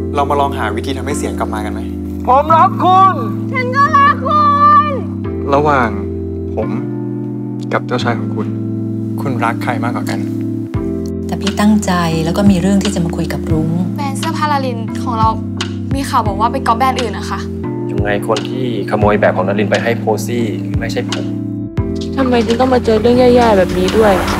เรามาลองหาวิธีทำให้เสียงกลับมากันไหมผมรักคุณฉันก็รักคุณระหว่างผมกับเจ้าชายของคุณคุณรักใครมากกว่ากันแต่พี่ตั้งใจแล้วก็มีเรื่องที่จะมาคุยกับรุ้งแบรนด์เสื้อผ้าลาลินของเรามีข่าวบอกว่าไปก๊อปแบรนด์อื่นนะคะยังไงคนที่ขโมยแบบของนลินไปให้โพซี่ไม่ใช่ผมทำไมถึงต้องมาเจอเรื่องแย่ๆแบบนี้ด้วย